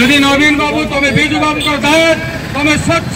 यदि नवीन बाबू तुम्हें बिजू बाबू दायित्व तुम्हें स्वच्छ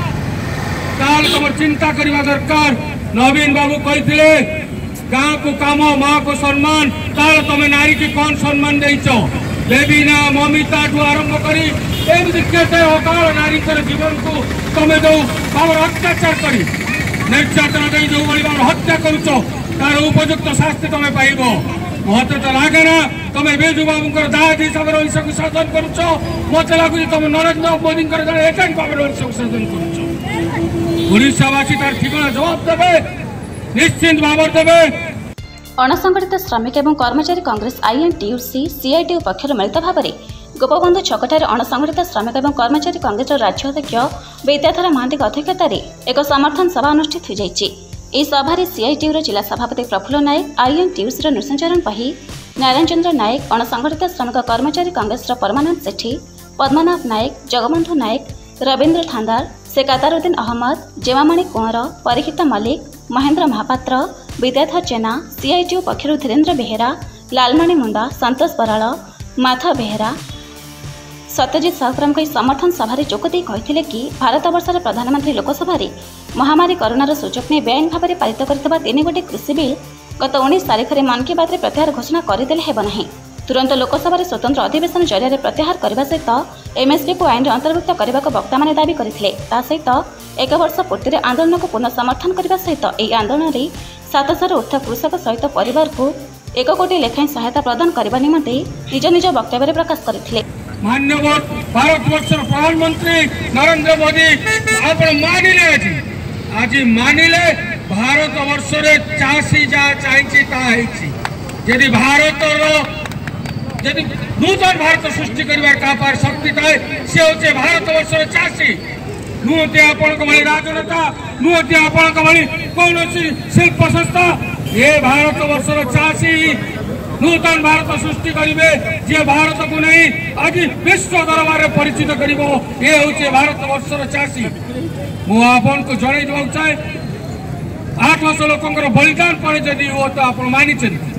ताल तुम चिंता करने दरकार। नवीन बाबू कहते गाँ को काम माँ को सम्मान ताल तुम्हें नारी की कौन सम्मान देच बेबीना ममिता ठू आरंभ कर केते अकाल नारी जीवन को तुम्हें जो भाव अत्याचार कर निर्यातन दे जो भाव हत्या करुच तार उपयुक्त शास्ति तुम्हें पाइब। मत तो लगेना तुम्हें बिजू बाबू दायित्व हिसाब से ओडिशा को शासन करुच। मत लगुच तुम नरेंद्र मोदी एजेंट भाव ओडिशा को शासन करुच। ओडिशावासी तार ठिकाना जवाब देवे निश्चित भाव देवे। अणसंगठित श्रमिक एवं कर्मचारी कांग्रेस आईएनटीयूसी सीआईटीयू पक्षर मिलित भाव में गोपबंधु छकठार अणसंगठित श्रमिक एवं कर्मचारी कांग्रेस राज्य अध्यक्ष विद्याधर महांती अध्यक्षतार एक समर्थन सभा अनुष्ठित हो सभार सीआईटीयूर जिला सभापति प्रफुल्ल नायक आईएनटीयूसी नृसिंहचरण पाही नारायण चंद्र नायक अणसंगठित श्रमिक कर्मचारी कांग्रेस परमानंद सेठी पद्मनाभ नायक जगबंधु नायक रवींद्र थांदार शेख अतारुद्दीन अहमद जेमामणि कुंवर परीक्षित मल्लिक महेंद्र महापात्र विद्याधर जेना सीआईटीयू पक्षर धीरेन्द्र बेहेरा लालमणि मुंडा संतोष बराड़ माधव बेहेरा सत्यजित साहुराम समर्थन सभार जोगदे कहते कि भारत वर्षर प्रधानमंत्री लोकसभा महामारी करोनार सुजोग नहीं बेआईन भाव में पारित कर 3 गोटी कृषि बिल गत 19 तारिख में मन की बात प्रत्याहार घोषणा करदे हेब ना तुरंत लोकसभा स्वतंत्र अधिवेशन जरिए प्रत्याहार करने सहित एमएसपी को आईन अंतर्भुक्त करने को वक्ता मैंने दावी करते सहित 1 वर्ष पूर्ति आंदोलन को पुनः समर्थन करने सहित यह आंदोलन में 700 ऊर्ध्व कृषक सहित परिवार को 1 कोटी लेखाएं सहायता प्रदान करने निमंते निज निज वक्तव्य प्रकाश करते। माननीय भारत वर्ष प्रधानमंत्री नरेंद्र मोदी आप मानिले आज मानिले भारत वर्ष चाषी जहाँ चाहिए यदि भारत यदि नूतन भारत सृष्टि कर शक्ति थाए सी हूँ भारत वर्ष चाषी नुहति आपण राजनेता नुहति आपण कौन शिल्प संस्था ये भारत वर्ष चाषी नूतन भारत सृष्टि करेंगे जे भारत को नहीं आज विश्व दरबार में परिचित कर ये हूँ भारत वर्ष चाषी मुझे को जन चाहे 800 लोकर बलिदान पर जदि वो तो आप मानी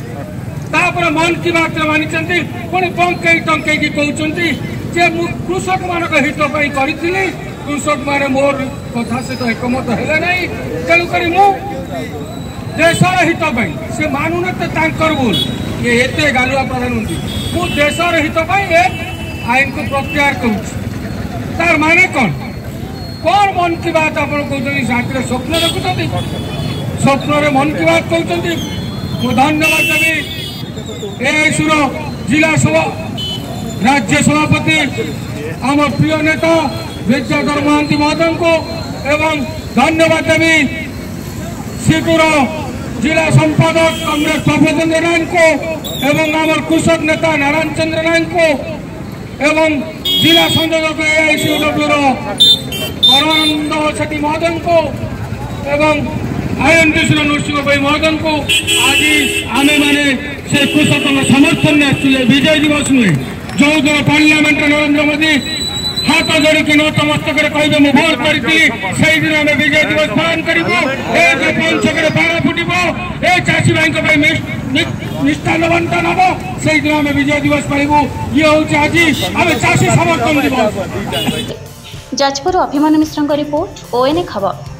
मन की बात मानी पुणी टंकई कहते कृषक मान हित करी कृषक मैंने मोर कथा सहित एकमत है ना तेणुक देशर हित से मानुना तो भूल ये एते गालुआ प्रधानमंत्री मु देशर हित आईन को प्रत्याहार कर माने कौन मन की बात आप कहते स्वप्न रखुं स्वप्न मन की बात कहते धन्यवाद देवी एआईसीर जिला सभा राज्य सभापति आम प्रिय नेता विद्याधर महांती महोदय को एवं धन्यवाद देवी सीटूर जिला संपादक कांग्रेस प्रफुल्ल नारायण को एवं आम कृषक नेता नारायण चंद्र नायक को एवं जिला संयोजक एआईसीडब्ल्यूर परमानंद सेठी महोदय को एवं आईएनटीयूसी नृसिंह भाई महोदय को आज आम मैंने से कृषक समर्थन में आसुले विजय दिवस नुहे जो दिन पार्लियामेंट नरेंद्र मोदी हाथ जोड़िक नतमस्तक कहे मुझे भोट करी से दिन आम विजय दिवस पालन करूँ पंचक बाड़ फुटब ए चाषी भाई मिष्टान बंटन हम से दिन आम विजय दिवस पाइबू ये हूँ आज आम चाषी समर्थन दिवस। जाजपुर अभिमन्यु मिश्र रिपोर्ट ओएनए खबर।